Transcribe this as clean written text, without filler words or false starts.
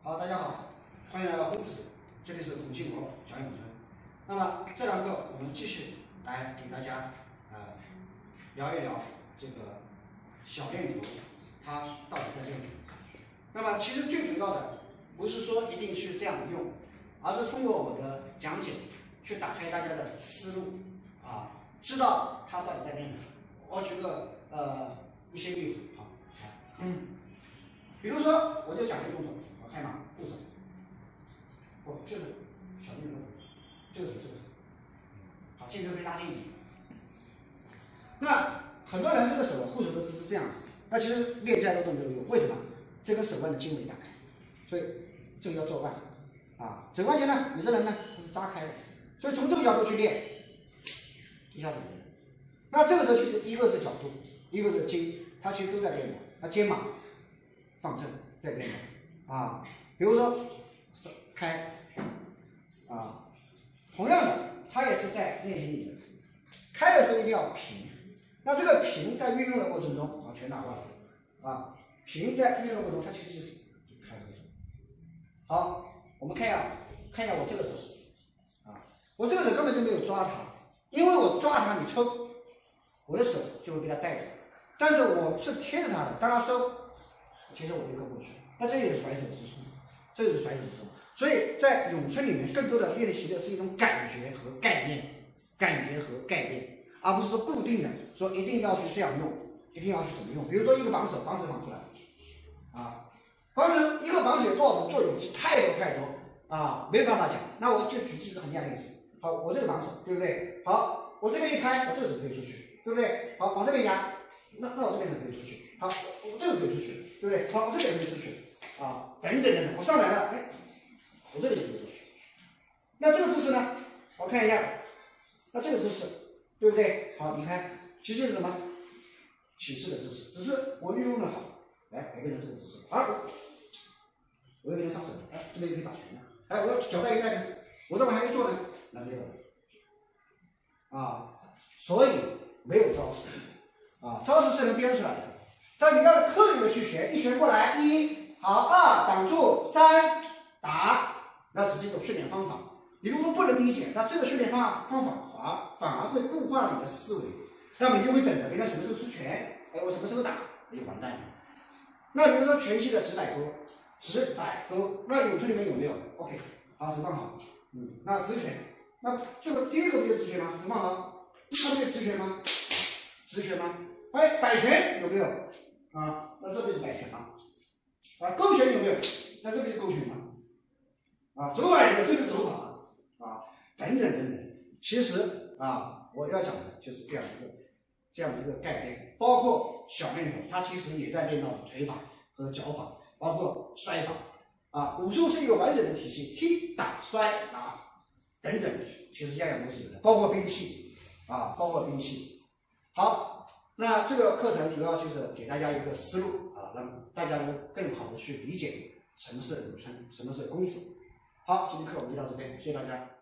好，大家好，欢迎来到丰富史，这里是孔庆国讲咏春。那么这堂课我们继续来给大家聊一聊这个小链条它到底在练什么。那么其实最主要的不是说一定去这样用，而是通过我的讲解去打开大家的思路啊，知道它到底在练什么。我举个一些例子啊，比如说我就讲一个动作，我看嘛，护手，不就是小链条，这个手，好，镜头可以拉近一点。那很多人这个手护手的姿势是这样子，那其实练太多动作都有，为什么？这跟手腕的经纬打开，所以这个要做腕啊。肘关节呢，有的人呢它是扎开的，所以从这个角度去练，一下子没了。那这个时候其实一个是角度，一个是筋，它其实都在练的。那肩膀放正在练的啊，比如说手开啊，同样的，它也是在练习你的开的时候一定要平。那这个平在运用的过程中，全打过来啊，平在运用的过程中，它其实就是开和手。好，我们看一下我这个手啊，我这个手根本就没有抓它，因为我抓它你抽，我的手就会被它带走。但是我是贴着它的，当它收，其实我就跟过去。那这也是甩手之术，这就是甩手之术。所以在咏春里面，更多的练习的是一种感觉和概念，而不是说固定的说一定要去这样用，一定要去怎么用。比如说一个绑手，绑手绑出来啊，绑手一个绑手有多少种作用？太多啊，没有办法讲。那我就举几个很简单的例子。好，我这个绑手，对不对？好，我这边一拍，我这个手可以出去，对不对？好，往这边压，那我这边手可以出去。好，我这个可以出去，对不对？好，我这边可以出去啊，等等，我上来了，哎，我这里可以出去。那这个姿势呢？我看一下，那这个姿势。对不对？好，你看，其实就是什么起势的姿势，只是我运用的好。来，我跟着这个姿势，好，我又给你上手，哎，这边又可以打拳了。哎，我脚带一带呢，我再往下一坐呢，那没有了啊。所以没有招式啊，招式是能编出来的，但你要刻意的去学，一拳过来，一好，二挡住，三打，那只是一种训练方法。你如果不能理解，那这个训练方法反而会固化你的思维，那么你就会等着别人什么时候出拳，哎，我什么时候打，那就完蛋了。那比如说拳击的直摆勾，那咏春里面有没有 ？OK， 好，直放好，那直拳，那这个第一个不就直拳吗？直放好，那不就直拳吗？哎，摆拳有没有？啊，那这不就是摆拳吗？啊，勾拳有没有？那这不就是勾拳吗？啊，走法有没有？这就是走法。啊，等等，其实啊，我要讲的就是这样一个概念，包括小链条，它其实也在练到腿法和脚法，包括摔法啊。武术是一个完整的体系，踢打摔打等等，其实样样都是有的，包括兵器啊，好，那这个课程主要就是给大家一个思路啊，让大家能更好的去理解什么是咏春，什么是功夫。好，今天课我们就到这边，谢谢大家。